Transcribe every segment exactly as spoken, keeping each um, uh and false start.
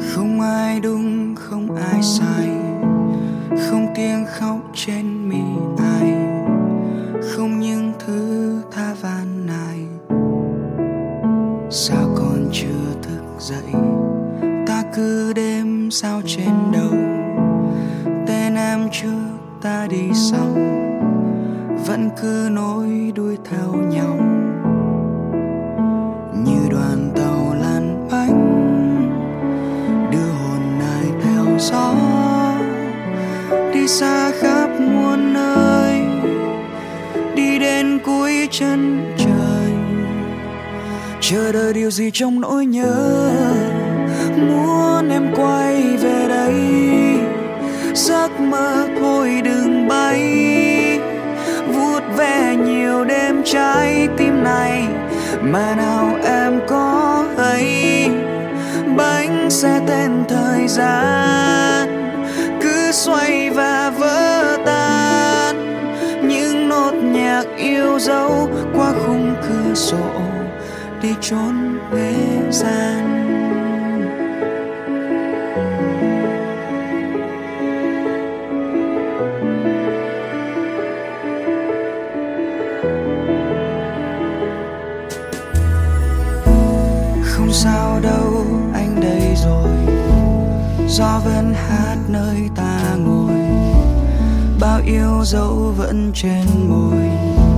Không ai đúng, không ai sai, không tiếng khóc trên mi ai, không những thứ tha van nài. Sao còn chưa thức dậy, ta cứ đêm sao trên đầu. Tên em trước ta đi sau, vẫn cứ nối đuôi theo nhau. Như đoàn tàu lăn bánh, đưa hồn này theo gió, đi xa khắp muôn nơi, đi đến cuối chân trời. Chờ đợi điều gì trong nỗi nhớ, muốn em quay về đây. Giấc mơ thôi đừng bay, vuốt ve nhiều đêm trái tim này, mà nào em có hay. Bánh xe tên thời gian cứ xoay và vỡ tan, những nốt nhạc yêu dấu qua khung cửa sổ đi trốn thế gian. Không sao đâu, anh đây rồi, gió vẫn hát nơi ta ngồi, bao yêu dấu vẫn trên môi,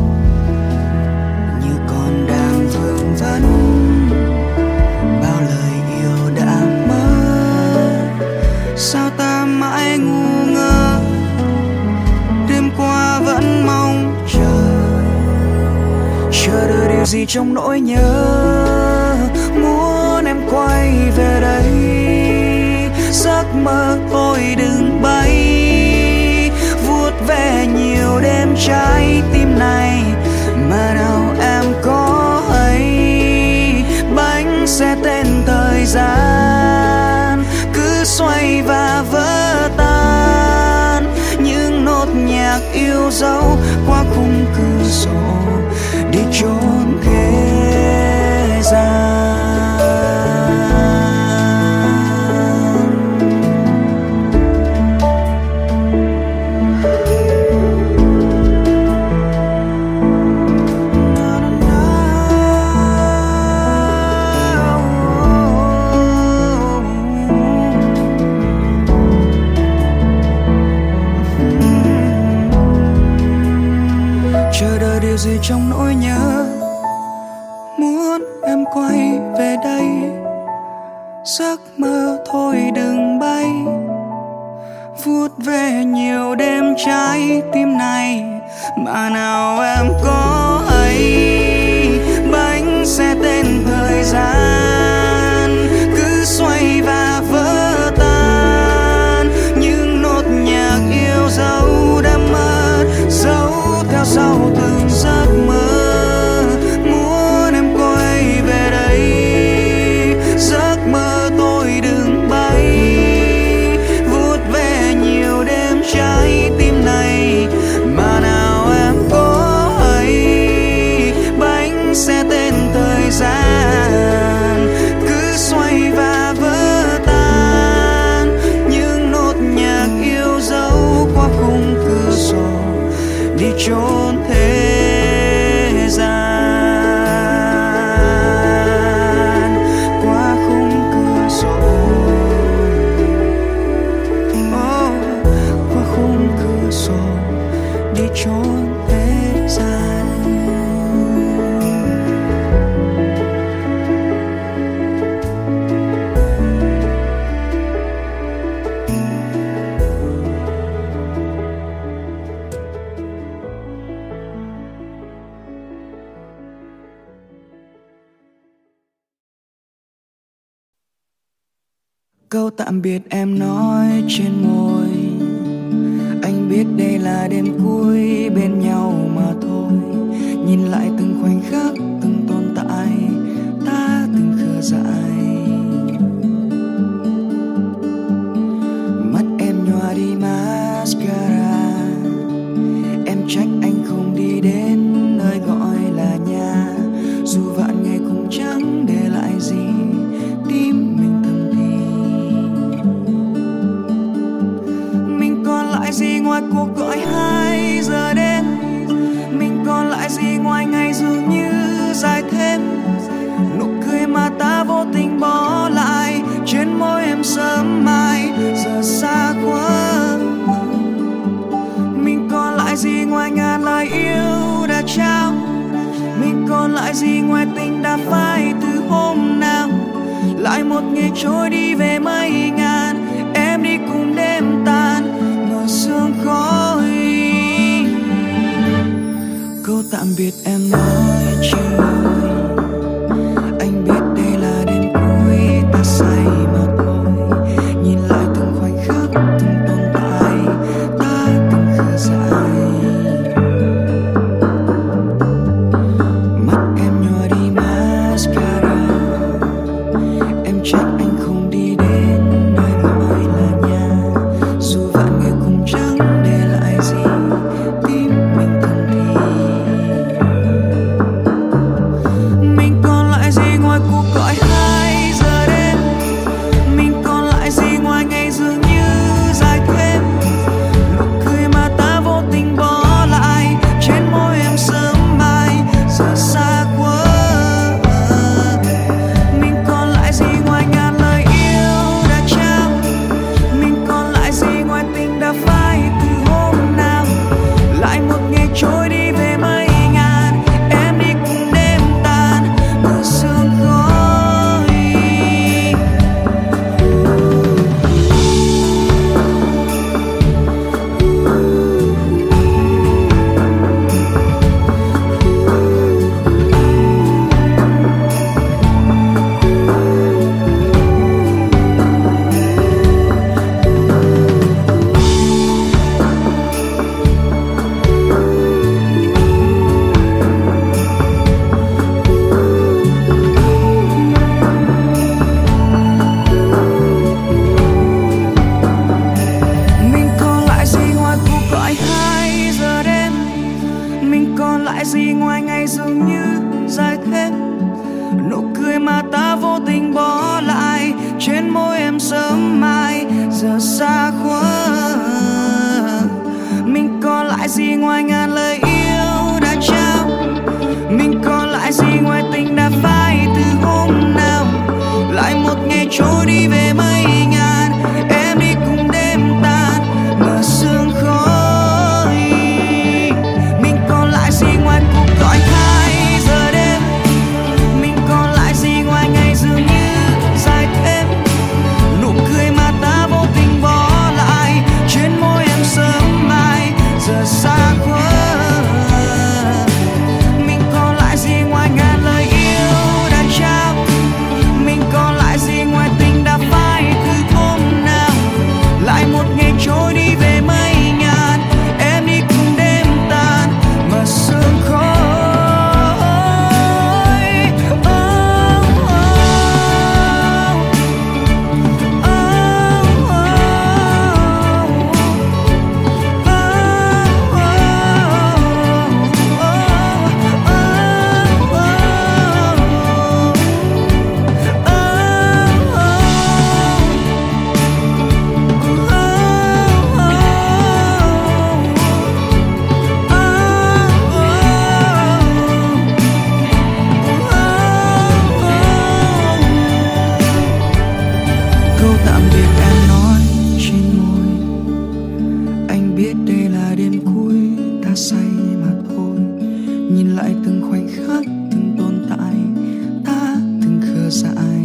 như còn đang vương vấn. Bao lời yêu đã mất, sao ta mãi ngu ngơ, đêm qua vẫn mong chờ. Chờ đợi điều gì trong nỗi nhớ, muốn em quay về đây. Giấc mơ thôi đừng bay, vuốt ve nhiều đêm trái tim này, mà nào em có hay. Bánh xe tên thời gian cứ xoay và vỡ tan, những nốt nhạc yêu dấu qua khung cửa sổ đi trốn thế gian. Chờ đợi điều gì trong nỗi nhớ, muốn em quay về đây. Giấc mơ thôi đừng bay, vuốt ve nhiều đêm trái tim này, mà nào em có hay. Bánh xe tên thời gian cứ xoay và vỡ tan, những nốt nhạc yêu dấu đã mất, dấu theo sau từng giấc mơ. Muốn em quay về đây, giấc mơ tôi đừng bay, vuốt ve nhiều đêm trái tim này, mà nào em có hay. Bánh xe tên thời gian cứ xoay và vỡ tan, những nốt nhạc yêu dấu qua khung cửa sổ đi trốn thế gian. Qua khung cửa sổ, oh, qua khung cửa sổ đi trốn thế gian. Câu tạm biệt em nói trên môi, anh biết đây là đêm cuối bên nhau mà thôi. Nhìn lại từng khoảnh khắc, từng tồn tại, ta từng khờ dại. Mắt em nhòa đi mascara, em trách anh không đi đến nơi gọi là nhà. Dù vạn ngày cũng chẳng để lại gì, tim mình thầm thì ngoài cuộc gọi hai giờ đêm? Mình còn lại gì ngoài ngày dường như dài thêm? Nụ cười mà ta vô tình bỏ lại trên môi em sớm mai giờ xa quá. Mình còn lại gì ngoài ngàn lời yêu đã trao? Mình còn lại gì ngoài tình đã phai từ hôm nào? Lại một ngày trôi đi về mây ngàn, em đi cùng đêm tan ngờ sương khói. Câu tạm biệt em nói chỉ anh biết đây là đêm cuối ta say mà thôi. Nhìn lại từng khoảnh khắc từng tồn tại ta từng khờ dại. Mắt em nhòa đi mascara, em trách anh không đi đến nơi gọi là nhà. Dù vạn người cùng chẳng để lại gì, tim mình thầm thì. Mình còn lại gì ngoài cuộc gọi hai giờ đêm? Mình còn lại gì ngoài ngày dường như dài thêm? Nụ cười mà ta vô tình bỏ lại trên môi em sớm mai giờ xa quá. Mình còn lại gì ngoài ngàn lời yêu đã trao? Mình còn lại gì ngoài tình đã phai từ hôm nào? Lại một ngày trôi đi về mây ngàn, em đi cùng đêm tan ngờ sương khói. Mình còn lại gì ngoài cuộc gọi hai giờ đêm? Mình còn lại gì ngoài ngày dường như dài thêm? Nụ cười mà ta vô tình bỏ lại trên môi em sớm mai giờ xa quá. Mình còn lại gì ngoài ngàn lời yêu đã trao? Mình còn lại gì ngoài tình đã phai từ hôm nào? Lại một ngày trôi đi về mây ngàn, em đi cùng đêm tan ngờ sương khói. Mình còn lại gì ngoài cuộc gọi hai giờ đêm? Mình còn lại gì ngoài ngày dường như dài thêm? Nụ cười mà ta vô tình bỏ lại trên môi em sớm mai giờ xa quá. Mình còn lại gì ngoài ngàn lời yêu đã trao? Mình còn lại gì ngoài tình đã phai từ hôm nào? Lại một ngày trôi đi về mây ngàn, em đi cùng đêm tan mà sương khói. Oh, oh, câu tạm biệt em nói trên môi. Anh biết đây là đêm cuối ta say mà thôi. Nhìn lại từng khoảnh khắc từng tồn tại ta từng khờ dại.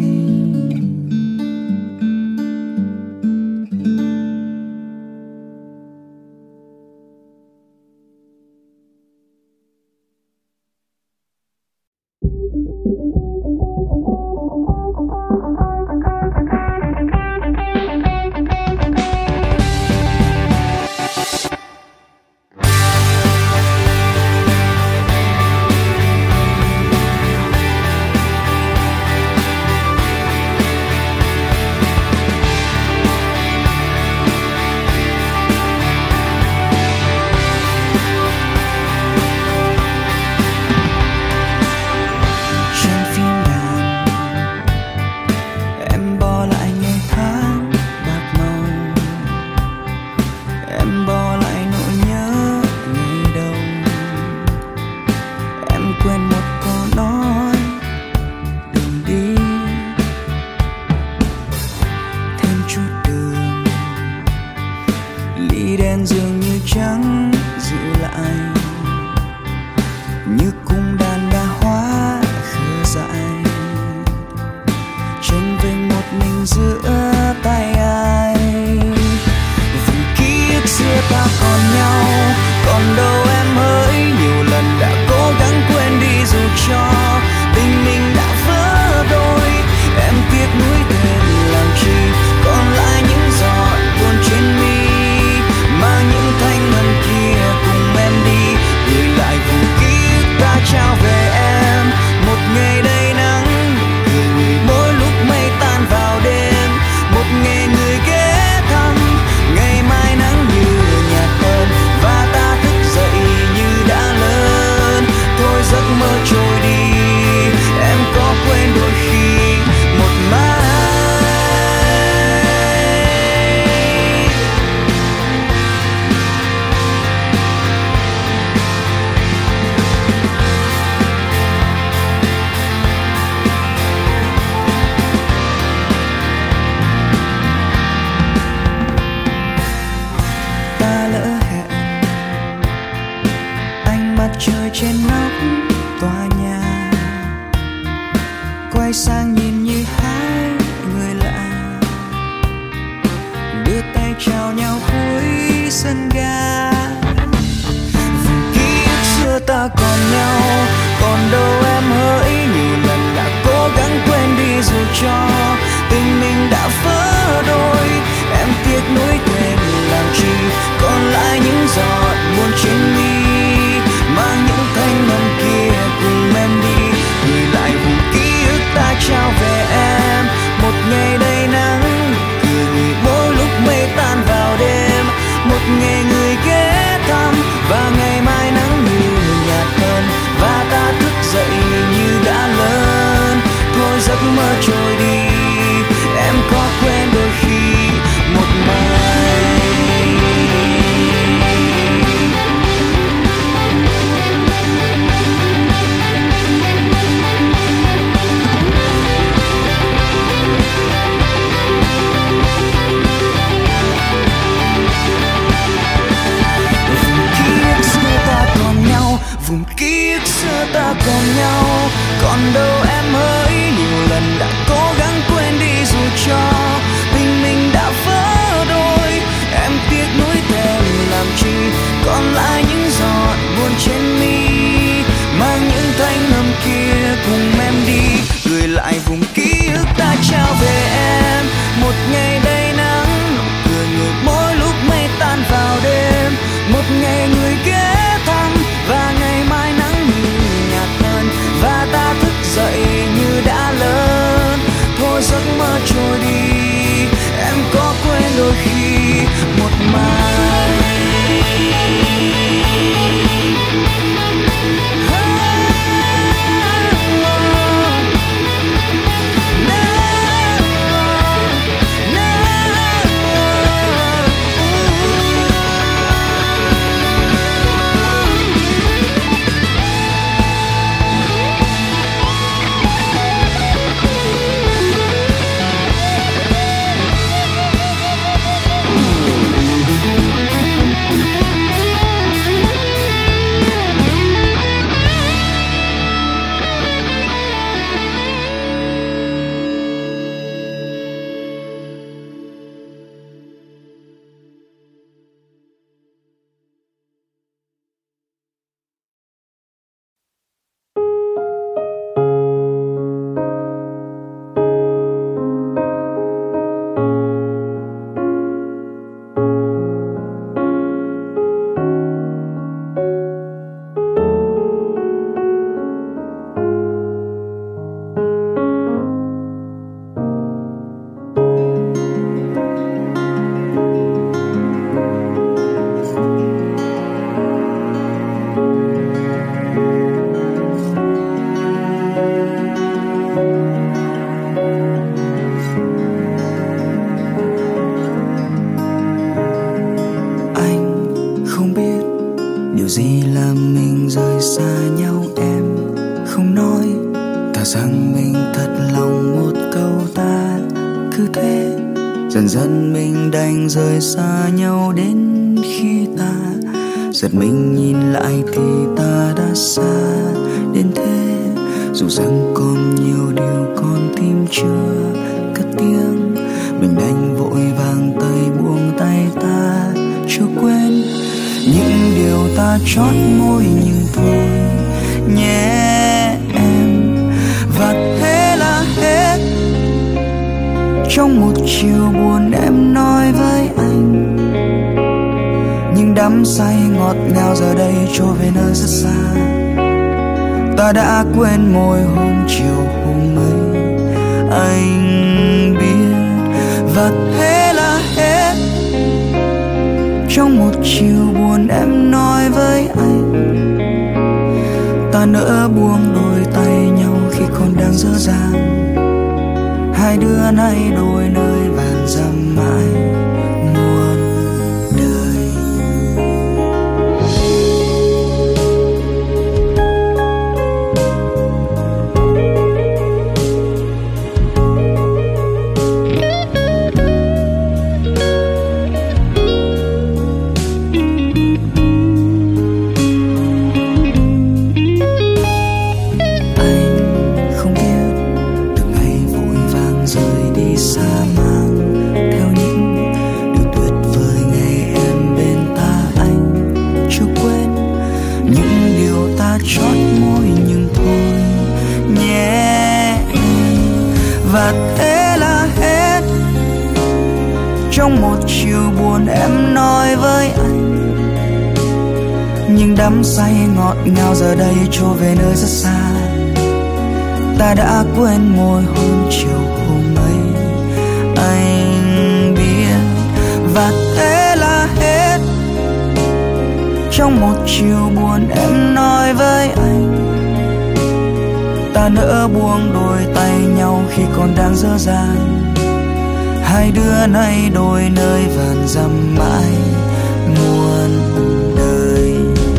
tên dường như chẳng giữ lại, như cung đàn đã hóa khờ dại, tranh vinh một mình giữa tay ai. Vì ký ức xưa ta còn nhau, còn đâu em hỡi, nhiều lần đã cố gắng quên đi dù cho tình mình đã vỡ đôi. Em tiếc nuối tên làm chi, còn lại những giọt buồn trên mi, mang những thanh ngân kia cùng em đi, gửi lại vùng ký ức ta trao về em. Một ngày đầy nắng, cười người mỗi lúc mây tan vào đêm, một ngày người ghé thăm, ngày mai nắng như nhạt hơn và ta thức dậy như đã lớn. Thôi giấc mơ trôi đi, em có quên đôi khi một mai ta lỡ hẹn ánh mặt trời trên nóc tòa nhà, quay sang nhìn như hai người lạ, đưa tay chào nhau cuối sân ga. Vùng ký ức xưa ta còn nhau, còn đâu em hỡi, nhiều lần đã cố gắng quên đi dù cho tình mình đã vỡ đôi. Em tiếc nuối quên làm chi, còn lại những giọt buồn trên mi, mang những thanh ngân kia cùng em đi, gửi lại vùng ký ức ta trao về em. Một ngày đầy nắng, cười người mỗi lúc mây tan vào đêm, một ngày người ghé thăm và ngày mai nắng như nhạt hơn và ta thức dậy như đã lớn. Thôi giấc mơ trôi đi, em có quên đôi khi một mai. Vùng ký ức xưa ta còn nhau, còn đâu em hỡi, nhiều lần đã cố gắng quên đi dù cho tình mình đã vỡ đôi. Em tiếc nuối thêm làm chi, còn lại những giọt buồn trên mi, mang những thanh âm kia cùng em đi, gửi lại vùng ký ức ta trao về em. Một ngày đầy nắng, cười người mỗi lúc mây tan vào đêm, một ngày người ghé thăm và ngày mai nắng như nhạt hơn và ta thức dậy như đã lớn. Thôi giấc mơ trôi đi, em có quên đôi khi một mai. rằng mình thật lòng một câu ta cứ thế dần dần mình đành rời xa nhau đến khi ta giật mình nhìn lại thì ta đã xa đến thế. Dù rằng còn nhiều điều con tim chưa cất tiếng, mình đành vội vàng tay buông tay ta chưa quên những điều ta chót môi nhưng thôi nhé em. Và thế là hết trong một chiều buồn em nói với anh, nhưng đắm say ngọt ngào giờ đây trôi về nơi rất xa. Ta đã quên môi hôn chiều hôm ấy anh biết. Và thế là hết trong một chiều buồn em nói với anh, ta nỡ buông đôi tay nhau khi còn đang dở dang. Hai đứa nay đôi nơi vàn dặm mãi muôn đời. Và thế là hết trong một chiều buồn em nói với anh, nhưng đắm say ngọt ngào giờ đây trôi về nơi rất xa. Ta đã quên môi hôn chiều hôm ấy anh biết. Và thế là hết trong một chiều buồn em nói với anh, ta nỡ buông đôi tay nhau khi còn đang dở dang. Hai đứa nay đôi nơi vàn dặm mãi muôn đời.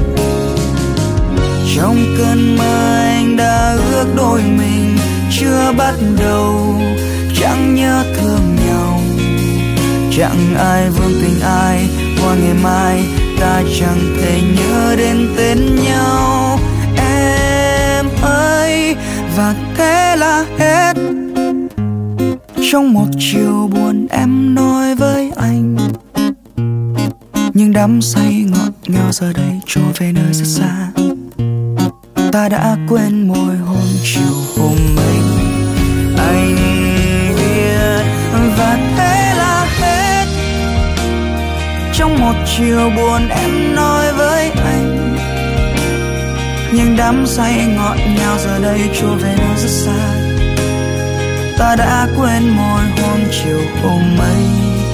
Trong cơn mơ anh đã ước đôi mình chưa bắt đầu, chẳng nhớ thương nhau, chẳng ai vương tình ai. Qua ngày mai ta chẳng thể nhớ đến tên nhau em ơi. Và thế là hết trong một chiều buồn em nói với anh, nhưng đắm say ngọt ngào giờ đây trôi về nơi rất xa. Ta đã quên môi hôn chiều hôm ấy anh biết. Và thế là hết trong một chiều buồn em nói với anh, nhưng đắm say ngọt ngào giờ đây trôi về nơi rất xa. Ta đã quên môi hôn chiều hôm ấy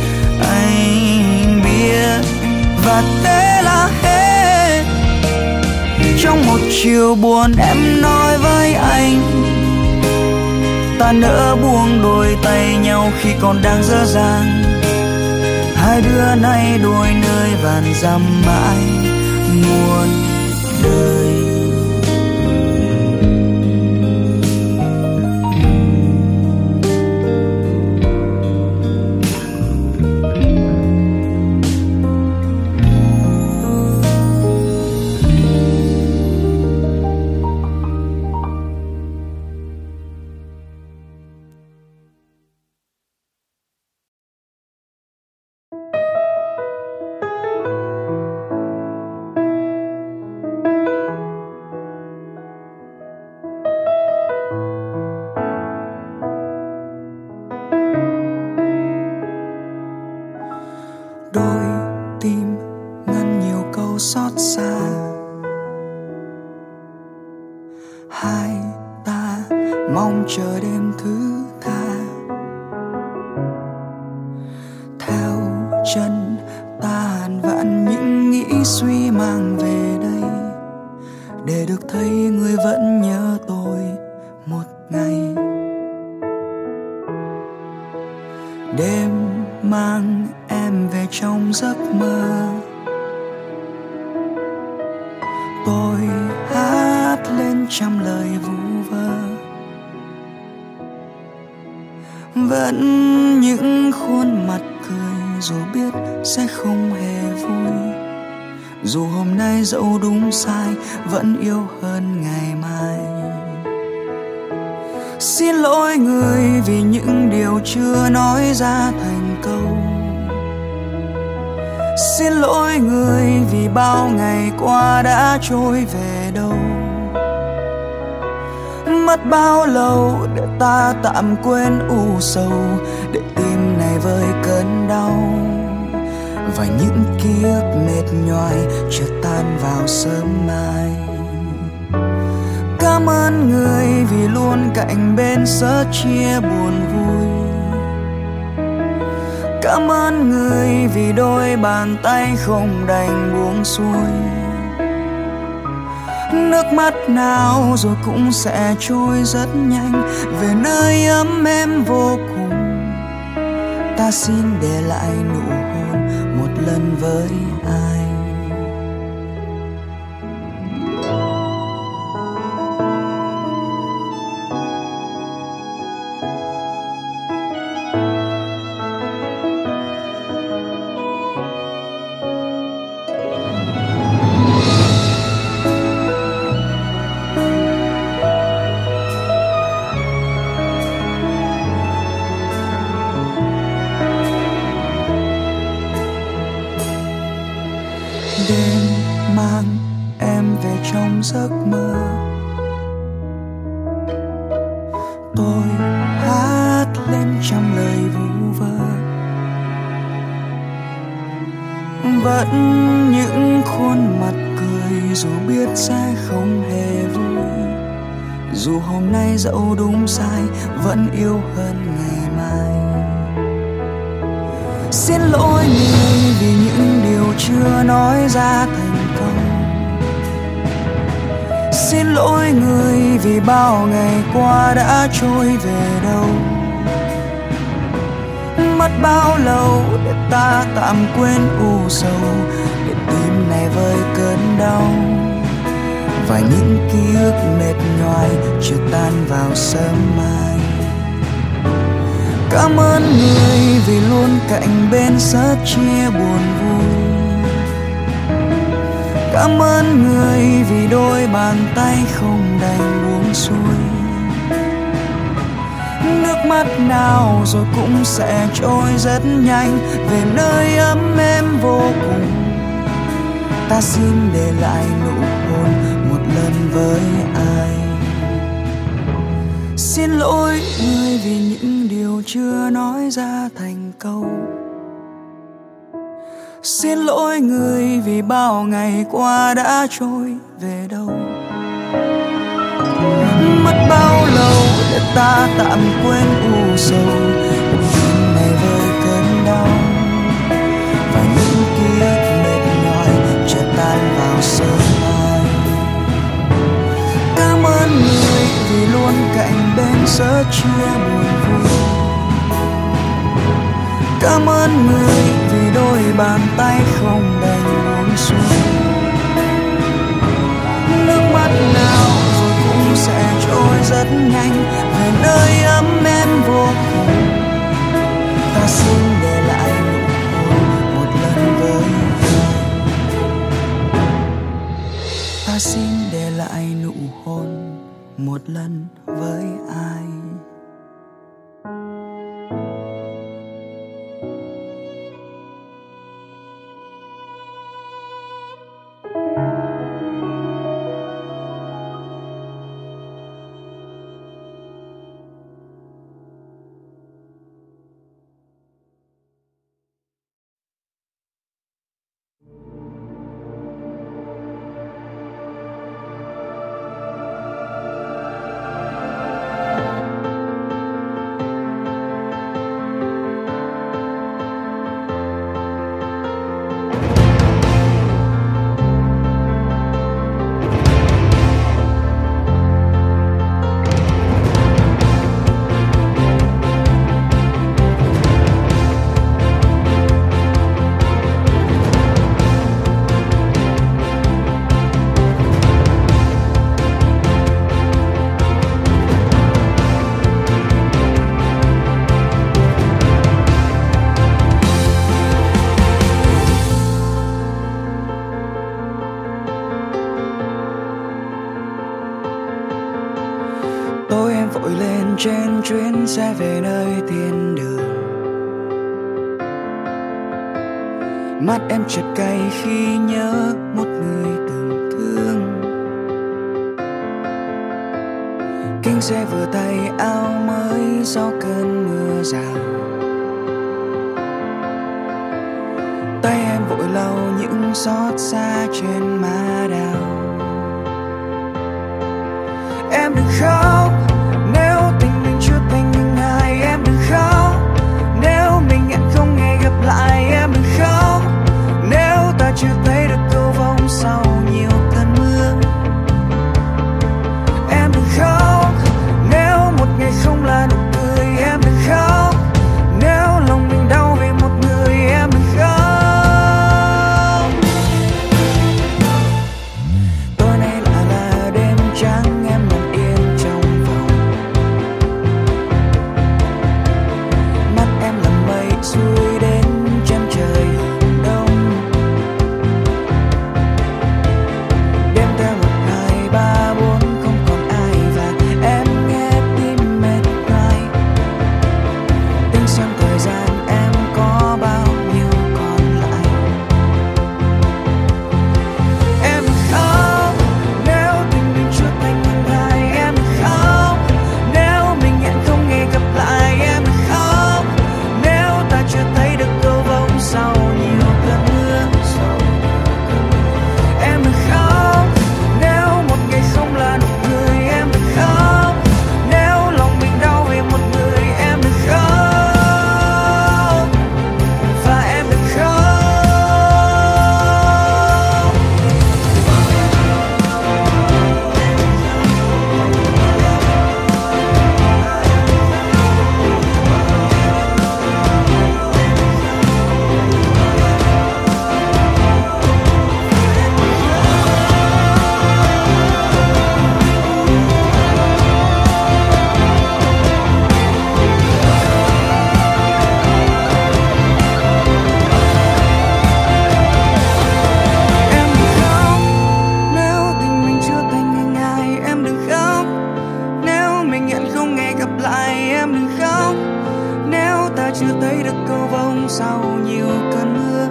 anh biết. Và thế là hết trong một chiều buồn em nói với anh, ta nỡ buông đôi tay nhau khi còn đang dở dang. Hai đứa nay đôi nơi vàn dặm mãi muôn đời. Đôi tim ngăn nhiều câu xót xa, hai ta mong chờ đêm thứ tha. Theo chân ta hàn vạn những nghĩ suy mang về đây, để được thấy người vẫn nhớ tôi một ngày. Đêm mang em về trong giấc mơ, tôi hát lên trăm lời vu vơ. Vẫn những khuôn mặt cười dù biết sẽ không hề vui. Dù hôm nay dẫu đúng sai vẫn yêu hơn ngày mai. Xin lỗi người vì những điều chưa nói ra thành câu. Xin lỗi người vì bao ngày qua đã trôi về đâu. Mất bao lâu để ta tạm quên u sầu, để tim này vơi cơn đau. Và những ký ức mệt nhoài chợt tan vào sớm mai. Cảm ơn người vì luôn cạnh bên sớt chia buồn vui. Cảm ơn người vì đôi bàn tay không đành buông xuôi. Nước mắt nào rồi cũng sẽ trôi rất nhanh về nơi ấm êm vô cùng. Ta xin để lại nụ hôn một lần với ai. Đêm mang em về trong giấc mơ, tôi hát lên trăm lời vu vơ. Vẫn những khuôn mặt cười dù biết sẽ không hề vui. Dù hôm nay dẫu đúng sai vẫn yêu hơn ngày mai. Xin lỗi người vì những điều chưa nói ra thành câu. Xin lỗi người vì bao ngày qua đã trôi về đâu. Mất bao lâu để ta tạm quên u sầu, để tim này vơi cơn đau. Và những ký ức mệt nhoài chợt tan vào sớm mai. Cảm ơn người vì luôn cạnh bên sớt chia buồn vui. Cảm ơn người vì đôi bàn tay không đành buông xuôi. Nước mắt nào rồi cũng sẽ trôi rất nhanh về nơi ấm êm vô cùng. Ta xin để lại nụ hôn một lần với ai. Xin lỗi người vì những điều chưa nói ra thành câu. Xin lỗi người vì bao ngày qua đã trôi về đâu. Mất bao lâu để ta tạm quên u sầu, tim này vơi cơn đau. Và những ký ức mệt nhòi chợt tan vào sớm mai. Cảm ơn người vì luôn cạnh bên sớt chia buồn vui. Cảm ơn người vì đôi bàn tay không đành buông xuôi. Nước mắt nào rồi cũng sẽ trôi rất nhanh về nơi ấm êm vô cùng. Ta xin để lại nụ hôn một lần với ai. Ta xin để lại nụ hôn một lần với ai. sẽ về nơi thiên đường. Mắt em chợt cay khi nhớ một người từng thương. Kinh sẽ vừa tay áo mới sau cơn mưa rào. Tay em vội lau những xót xa trên má đào. Em đừng khóc nếu tình mình chưa thành những ai. Em đừng khóc nếu mình hẹn không hề gặp lại. Em đừng khóc nếu ta chưa thấy được cầu vồng sau nhiều cơn mưa. Em đừng khóc nếu một ngày không là nụ cười. Em đừng khóc nếu lòng mình đau vì một người. Em đừng khóc. Tối nay là là đêm trắng, em nằm yên trong phòng. Mắt em là mây xuôi đến chân trời hướng đông. Đêm theo một hai ba bốn không còn ai và em nghe tim mệt nhoài. Tính xem thời gian em có bao nhiêu còn lại. Em đừng khóc nếu tình mình chưa thành những ai. Em đừng khóc nếu mình hẹn không hề gặp lại. Em đừng khóc nếu ta chưa thấy được cầu vồng sau nhiều cơn mưa. Em đừng khóc nếu một ngày không là nụ cười. Em đừng khóc nếu lòng mình đau vì một người. Em đừng khóc và em đừng khóc. Em đừng khóc nếu tình mình chưa thành những ai. Em đừng khóc nếu mình hẹn không hề gặp lại. Em đừng khóc nếu ta chưa thấy được cầu vồng sau nhiều cơn mưa.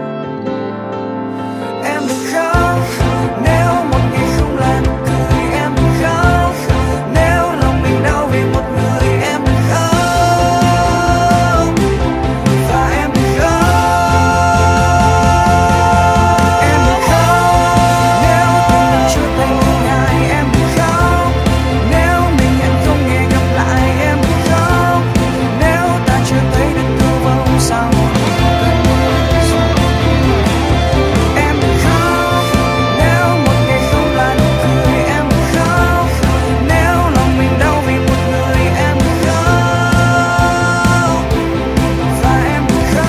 Em đừng khóc nếu một ngày không là nụ cười. Em đừng khóc nếu lòng mình đau vì một người. Em đừng khóc và em đừng khóc. Em đừng khóc nếu tình mình chưa thành những ai. Em đừng khóc nếu mình hẹn không hề gặp lại. Em đừng khóc nếu ta chưa thấy được cầu vồng sau một cơn mưa. Em đừng khóc nếu một ngày không là nụ cười. Em đừng khóc nếu lòng mình đau vì một người. Em đừng khóc và em đừng khóc.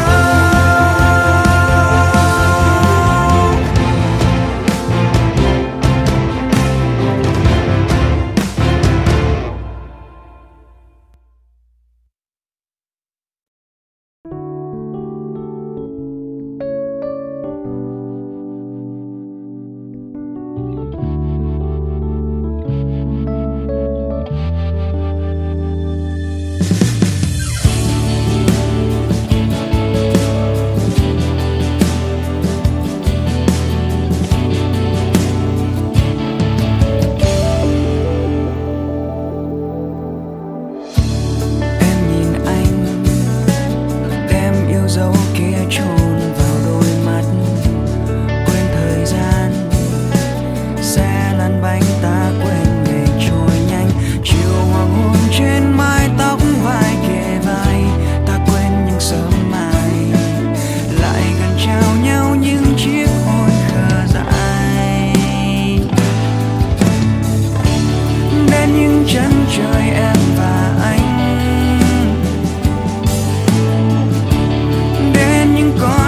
Em nhìn anh, đem yêu dấu kia chôn vào đôi mắt. Quên thời gian, xe lăn bánh ta quên ngày trôi nhanh. Chiều hoàng hôn trên mái tóc vai kề vai, ta quên những sớm mai. Lại gần trao nhau những chiếc hôn khờ dại. Đến những chân trời em và anh. Đến những con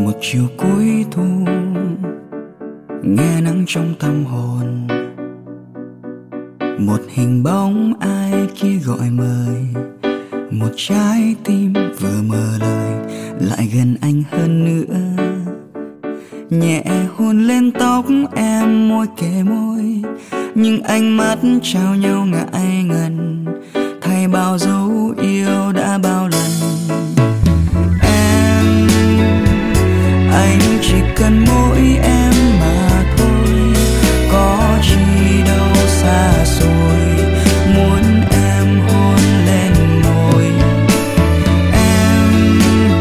một chiều cuối thu, nghe nắng trong tâm hồn, một hình bóng ai kia gọi mời, một trái tim vừa mở lời lại gần anh hơn nữa. Nhẹ hôn lên tóc em, môi kề môi, nhưng ánh mắt trao nhau ngại ngần, thay bao dấu yêu đã bao lần. Em, anh chỉ cần mỗi em mà thôi, có chi đâu xa xôi, muốn em hôn lên môi. Em,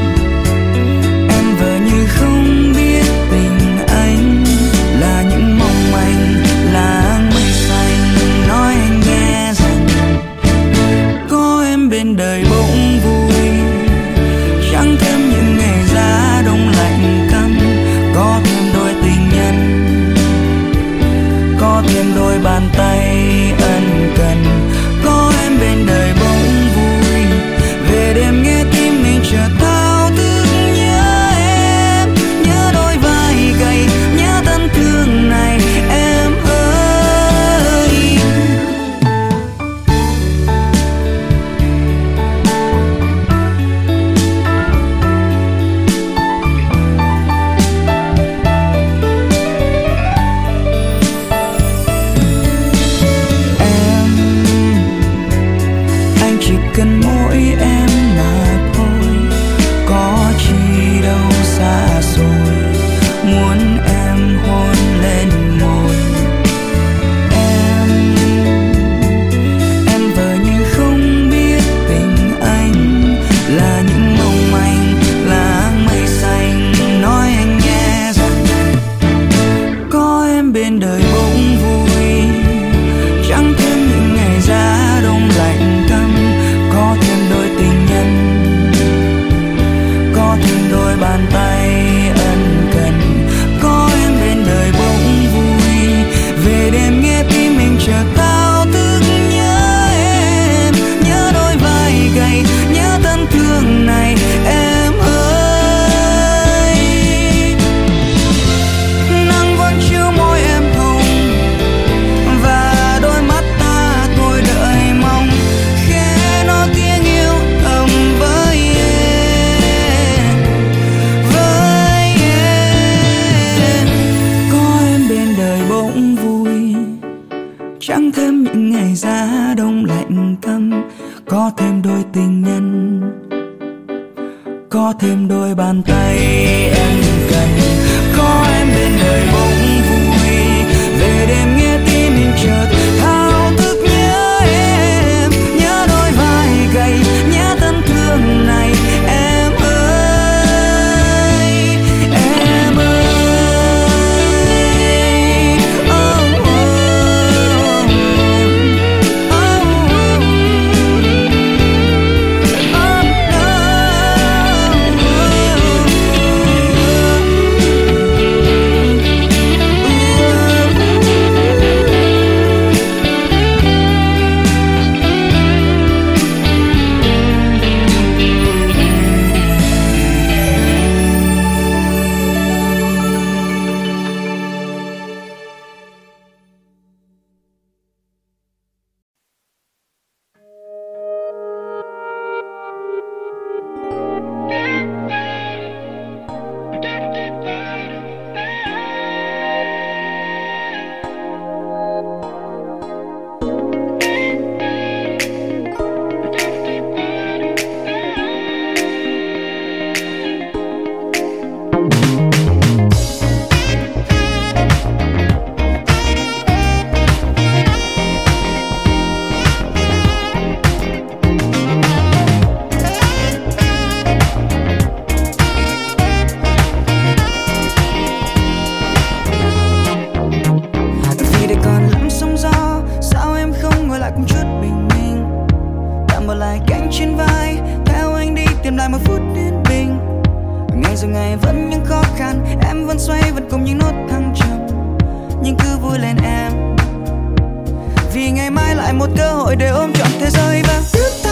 em vờ như không biết tình anh là những mong manh, là mây xanh, nói anh nghe rằng có em bên đời bỗng vui, chẳng thêm những ngày giá đông lạnh căm, có thêm đôi tình nhân, có thêm đôi bàn tay ân cần, có em bên đời bỗng vui. Về đêm nghe tim mình chợt thao thức nhớ em, nhớ đôi vai gầy, nhớ thân thương này em ơi. Em, anh chỉ cần mỗi em mà thôi, có chi đâu xa xôi, muốn em hôn lên môi. Em, em vờ như không biết tình anh là những mong manh, là mây xanh, nói anh nghe rằng có em bên đời bỗng vui, chẳng thêm những ngày giá đông lạnh căm, có thêm đôi tình nhân, có thêm đôi bàn tay ân cần, có em bên đời bỗng vui. Về đêm nghe tim mình chợt thao thức nhớ em, nhớ đôi vai gầy, nhớ thân thương này em ơi. Nắng vẫn chiếu môi em hồng, và đôi mắt ta thôi đợi mong, khẽ nói tiếng yêu thầm với em, với em. Có em bên đời bỗng vui, chẳng thêm những ngày giá đông lạnh căm, có thêm đôi tình nhân, có thêm đôi bàn tay em cần, có em bên đời bỗng vui. Về đêm nghe tim mình chợt thao thức nhớ em, nhớ đôi vai gầy, nhớ thân thương này em ơi, em ơi. Oh, oh,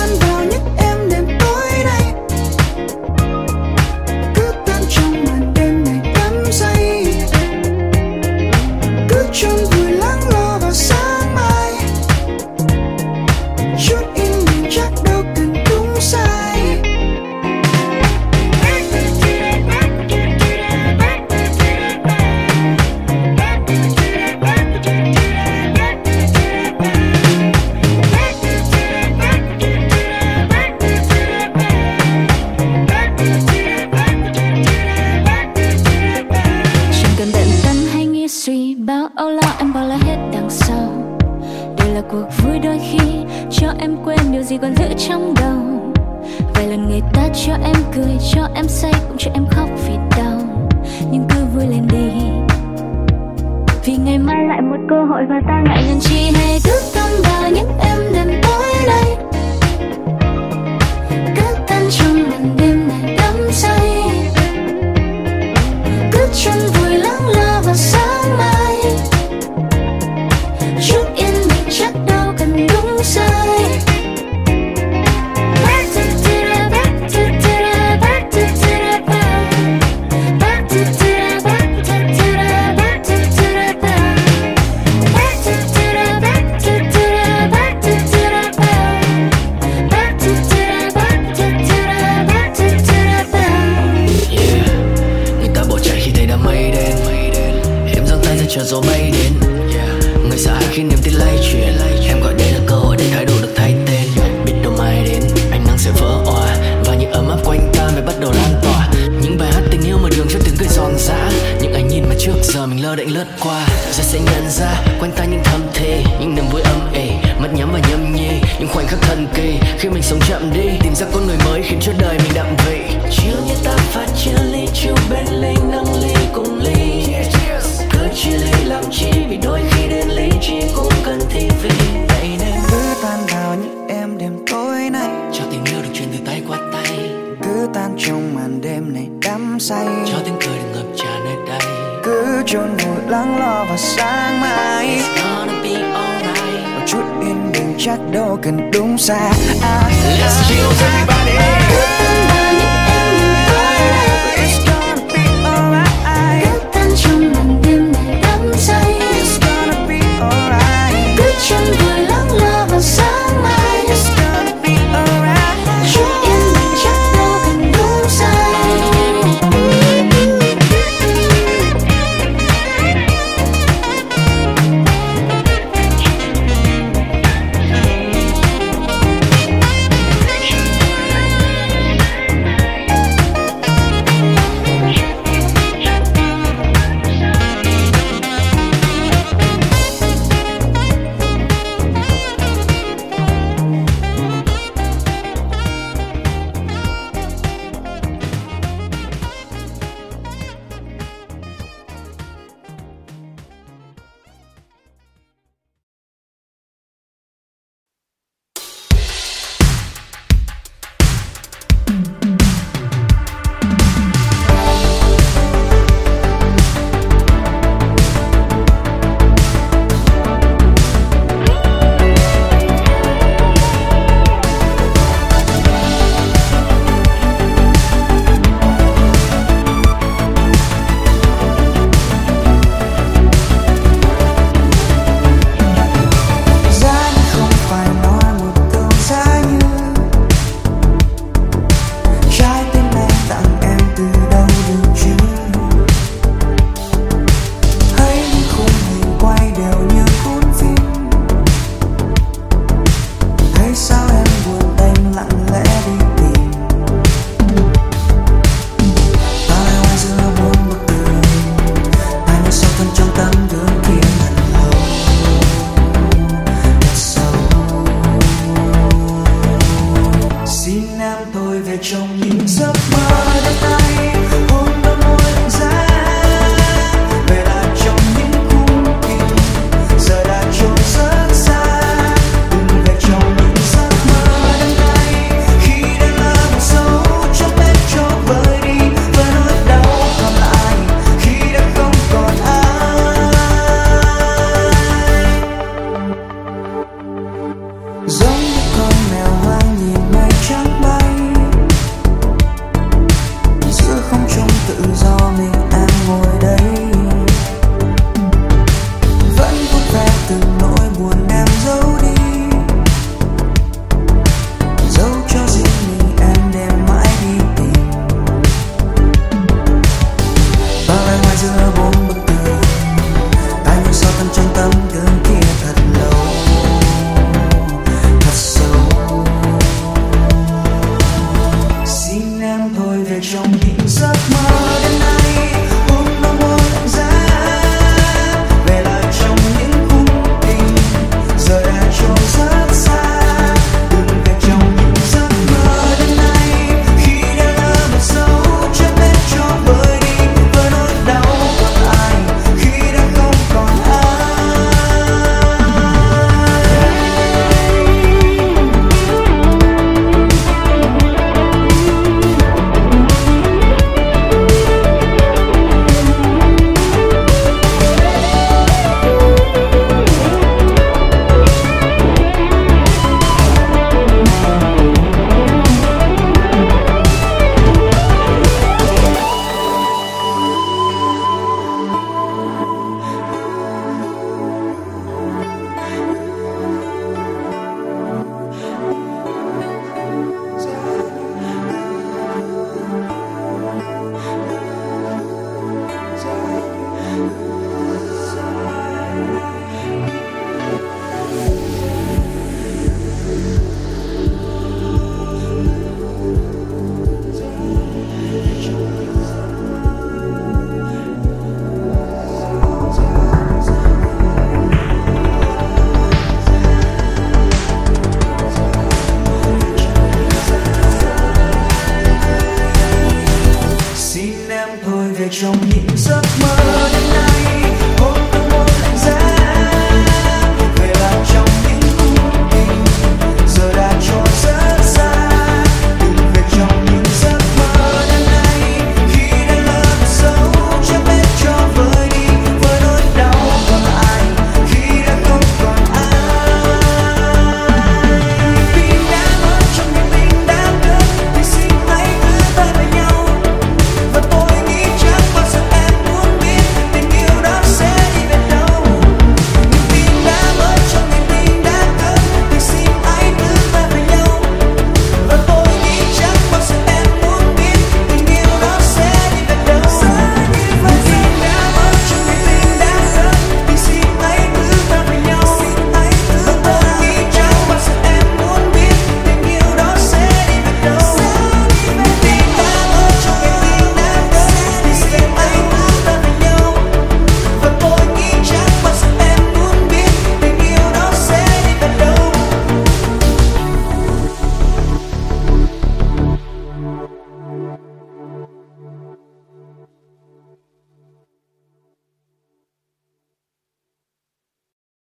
Cứ tan trong màn đêm là cuộc vui đôi khi cho em quên điều gì còn giữ trong đầu. Vài lần người ta cho em cười, cho em say, cũng cho em khóc vì đau. Nhưng cứ vui lên đi, vì ngày mai lại một cơ hội và ta ngại ngần chi. Hay cứ tâm vào những em đêm tối nay, cứ tan trong màn đêm này đắm say, cứ chân vui lắng lo vào sáng mai. Chút yên bình chắc đâu cần đúng sai. Chờ gió bay đến, người sợ hãi khi niềm tin lay chuyển. Em gọi đây là cơ hội để thái độ được thay tên. Biết đâu mai đến ánh nắng sẽ vỡ òa và những ấm áp quanh ta mới bắt đầu lan tỏa. Những bài hát tình yêu mở đường cho tiếng cười giòn giã, những ánh nhìn mà trước giờ mình lơ đễnh lướt qua. Giờ sẽ nhận ra quanh ta những thầm thề, những niềm vui âm ỉ, mắt nhắm và nhâm nhi, những khoảnh khắc thần kỳ khi mình sống chậm đi, tìm ra con người mới khiến cho đời mình đậm vị. Chiều như ta pha chia ly, chiều bên ly nâng ly cùng ly. Cứ chia ly làm chi, vì đôi khi đến lý trí cũng cần thi vị. Vậy nên cứ tan vào những em đêm tối nay, cho tình yêu được truyền từ tay qua tay. Cứ tan trong màn đêm này đắm say, cho tiếng cười được ngập tràn nơi đây. Cứ chôn vùi lắng lo vào sáng mai. It's gonna be alright. Một chút yên bình chắc đâu cần đúng sai. Ah, Let's chill everybody.